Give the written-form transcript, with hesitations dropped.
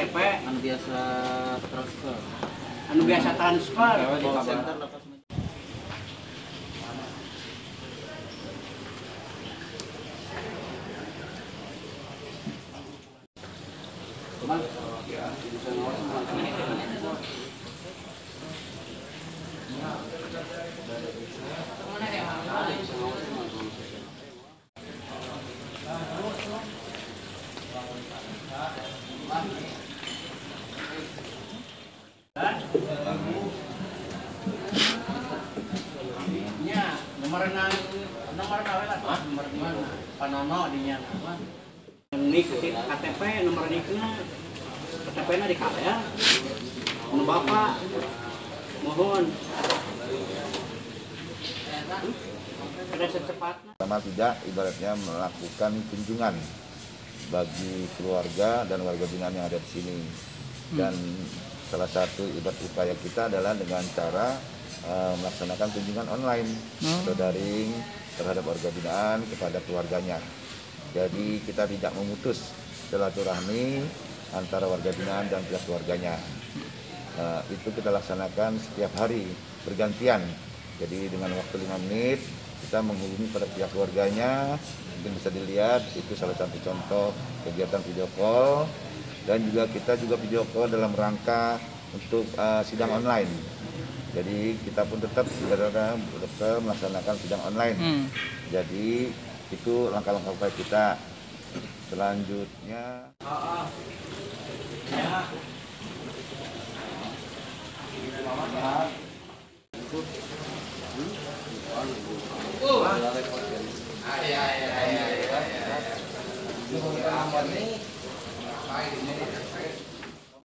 KTP anu biasa transfer. anu biasa transfer Di call center lepas Mal, ya, bisa ngawal. Nya, nomor lah, nomor di mana? Panono dinya. Nik KTP nomor nikna KTP-na di KL. Anu Bapak mohon ada secepatnya. Sama tidak ibaratnya melakukan kunjungan bagi keluarga dan warga binaan yang ada di sini. Dan salah satu ibarat upaya kita adalah dengan cara melaksanakan kunjungan online atau daring terhadap warga binaan kepada keluarganya. Jadi kita tidak memutus silaturahmi antara warga binaan dan pihak keluarganya. Itu kita laksanakan setiap hari bergantian. Jadi dengan waktu 5 menit kita menghubungi pada pihak keluarganya. Mungkin bisa dilihat itu salah satu contoh kegiatan video call. Dan juga kita video call dalam rangka untuk sidang online. Jadi kita pun tetap melaksanakan sidang online. Jadi itu langkah-langkah upaya kita. Selanjutnya